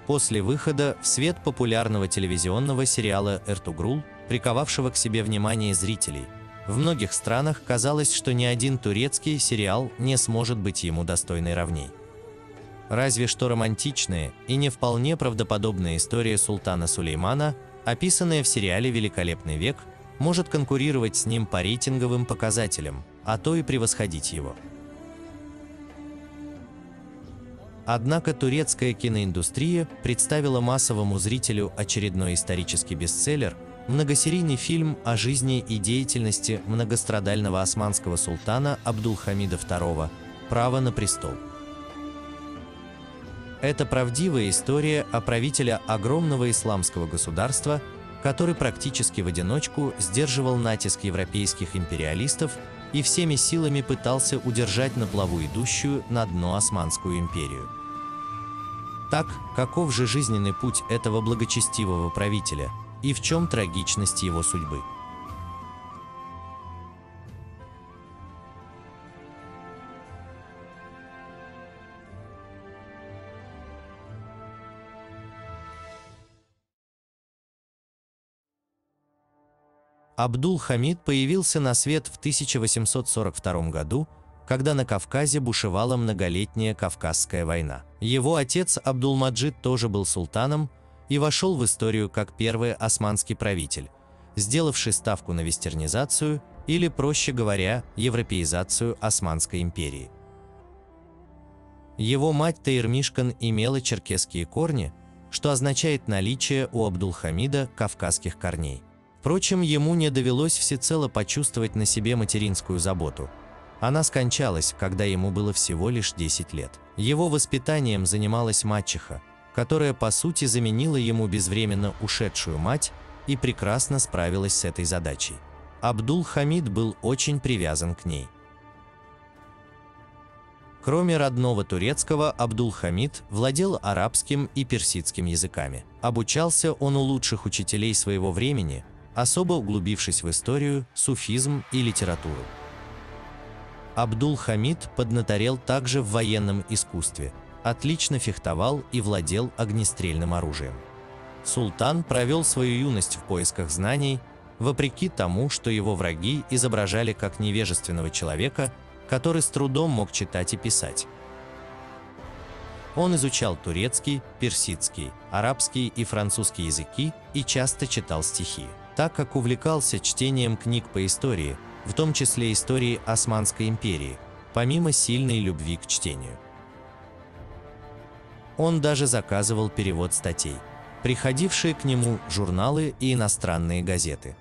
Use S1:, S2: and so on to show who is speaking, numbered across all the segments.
S1: После выхода в свет популярного телевизионного сериала «Эртугрул», приковавшего к себе внимание зрителей, в многих странах казалось, что ни один турецкий сериал не сможет быть ему достойной равней. Разве что романтичная и не вполне правдоподобная история султана Сулеймана, описанная в сериале «Великолепный век», может конкурировать с ним по рейтинговым показателям, а то и превосходить его. Однако турецкая киноиндустрия представила массовому зрителю очередной исторический бестселлер, многосерийный фильм о жизни и деятельности многострадального османского султана Абдулхамида II «Право на престол». Это правдивая история о правителе огромного исламского государства, который практически в одиночку сдерживал натиск европейских империалистов и всеми силами пытался удержать на плаву идущую на дно Османскую империю. Так, каков же жизненный путь этого благочестивого правителя, и в чем трагичность его судьбы? Абдул-Хамид появился на свет в 1842 году, когда на Кавказе бушевала многолетняя Кавказская война. Его отец Абдулмаджид тоже был султаном и вошел в историю как первый османский правитель, сделавший ставку на вестернизацию или, проще говоря, европеизацию Османской империи. Его мать Таирмишкан имела черкесские корни, что означает наличие у Абдул-Хамида кавказских корней. Впрочем, ему не довелось всецело почувствовать на себе материнскую заботу. Она скончалась, когда ему было всего лишь 10 лет. Его воспитанием занималась мачеха, которая по сути заменила ему безвременно ушедшую мать и прекрасно справилась с этой задачей. Абдул-Хамид был очень привязан к ней. Кроме родного турецкого, Абдул-Хамид владел арабским и персидским языками. Обучался он у лучших учителей своего времени, особо углубившись в историю, суфизм и литературу. Абдул-Хамид поднаторел также в военном искусстве, отлично фехтовал и владел огнестрельным оружием. Султан провел свою юность в поисках знаний, вопреки тому, что его враги изображали как невежественного человека, который с трудом мог читать и писать. Он изучал турецкий, персидский, арабский и французский языки и часто читал стихи. Так как увлекался чтением книг по истории, в том числе истории Османской империи, помимо сильной любви к чтению. Он даже заказывал перевод статей, приходившие к нему журналы и иностранные газеты.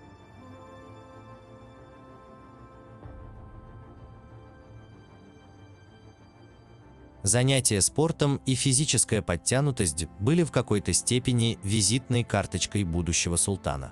S1: Занятия спортом и физическая подтянутость были в какой-то степени визитной карточкой будущего султана.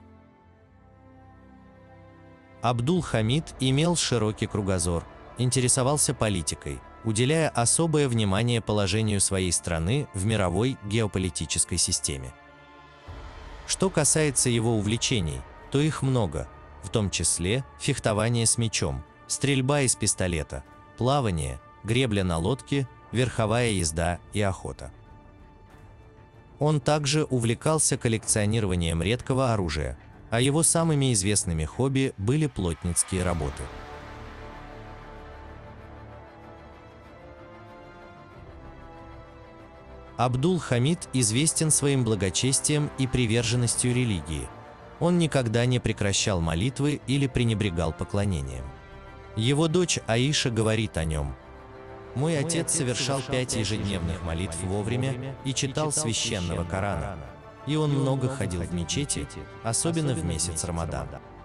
S1: Абдул-Хамид имел широкий кругозор, интересовался политикой, уделяя особое внимание положению своей страны в мировой геополитической системе. Что касается его увлечений, то их много, в том числе фехтование с мечом, стрельба из пистолета, плавание, гребля на лодке, верховая езда и охота. Он также увлекался коллекционированием редкого оружия, а его самыми известными хобби были плотницкие работы. Абдул-Хамид известен своим благочестием и приверженностью религии. Он никогда не прекращал молитвы или пренебрегал поклонением. Его дочь Аиша говорит о нем: «Мой отец совершал 5 ежедневных молитв вовремя и читал священного Корана. И он много ходил в мечети, особенно в месяц Рамадан».